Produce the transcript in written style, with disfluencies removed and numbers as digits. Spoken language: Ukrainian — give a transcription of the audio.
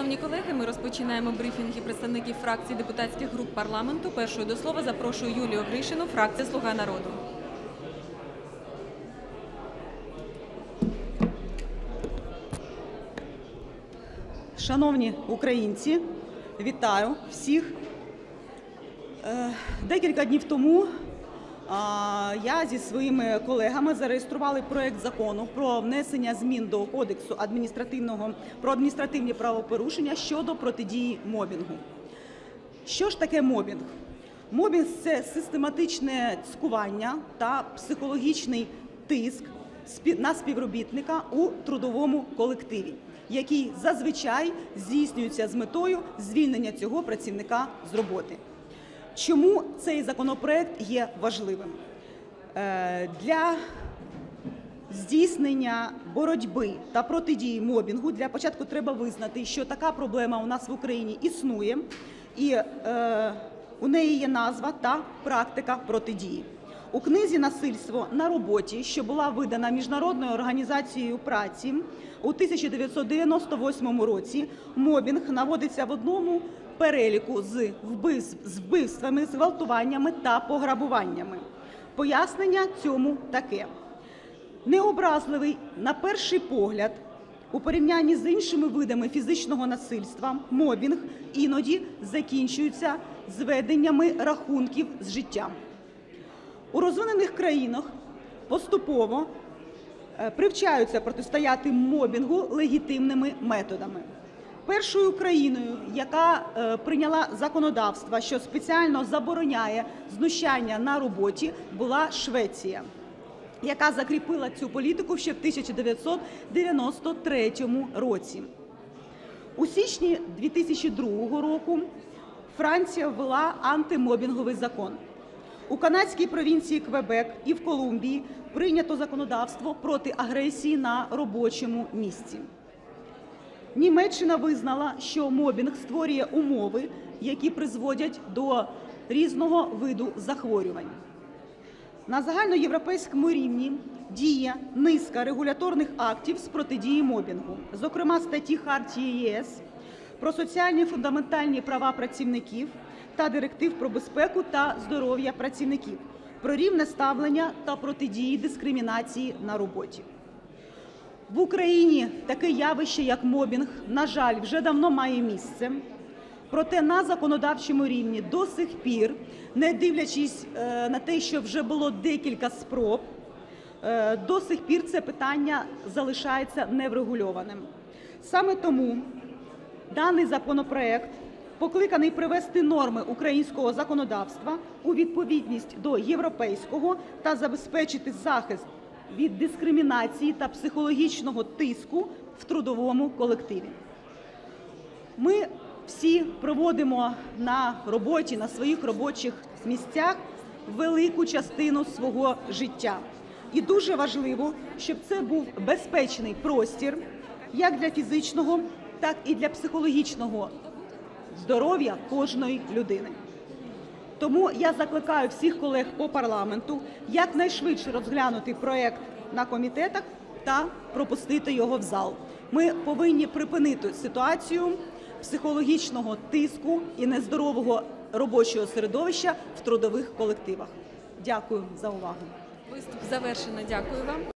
Шановні колеги, ми розпочинаємо брифінги представників фракцій депутатських груп парламенту. Першою до слова запрошую Юлію Гришину, фракція «Слуга народу». Шановні українці, вітаю всіх. Декілька днів тому я зі своїми колегами зареєстрували проект закону про внесення змін до Кодексу про адміністративні правопорушення щодо протидії мобінгу. Що ж таке мобінг? Мобінг – це систематичне цькування та психологічний тиск на співробітника у трудовому колективі, який зазвичай здійснюється з метою звільнення цього працівника з роботи. Чому цей законопроект є важливим? Для здійснення боротьби та протидії мобінгу для початку треба визнати, що така проблема у нас в Україні існує, і у неї є назва та практика протидії. У книзі «Насильство на роботі», що була видана Міжнародною організацією праці у 1998 році, мобінг наводиться в одному переліку з вбивствами, зґвалтуваннями та пограбуваннями. Пояснення цьому таке. Необразливий, на перший погляд, у порівнянні з іншими видами фізичного насильства, мобінг іноді закінчується зведеннями рахунків з життям. У розвинених країнах поступово привчаються протистояти мобінгу легітимними методами. Першою країною, яка прийняла законодавство, що спеціально забороняє знущання на роботі, була Швеція, яка закріпила цю політику ще в 1993 році. У січні 2002 року Франція ввела антимобінговий закон. У канадській провінції Квебек і в Колумбії прийнято законодавство проти агресії на робочому місці. Німеччина визнала, що мобінг створює умови, які призводять до різного виду захворювань. На загальноєвропейському рівні діє низка регуляторних актів з протидії мобінгу, зокрема статті Хартії ЄС про соціальні фундаментальні права працівників та директив про безпеку та здоров'я працівників, про рівне ставлення та протидії дискримінації на роботі. В Україні таке явище, як мобінг, на жаль, вже давно має місце. Проте на законодавчому рівні до сих пір, не дивлячись на те, що вже було декілька спроб, до сих пір це питання залишається неврегульованим. Саме тому даний законопроект покликаний привести норми українського законодавства у відповідність до європейського та забезпечити захист від дискримінації та психологічного тиску в трудовому колективі. Ми всі проводимо на роботі, на своїх робочих місцях велику частину свого життя. І дуже важливо, щоб це був безпечний простір як для фізичного, так і для психологічного здоров'я кожної людини. Тому я закликаю всіх колег по парламенту якнайшвидше розглянути проект на комітетах та пропустити його в зал. Ми повинні припинити ситуацію психологічного тиску і нездорового робочого середовища в трудових колективах. Дякую за увагу. Виступ завершено. Дякую вам.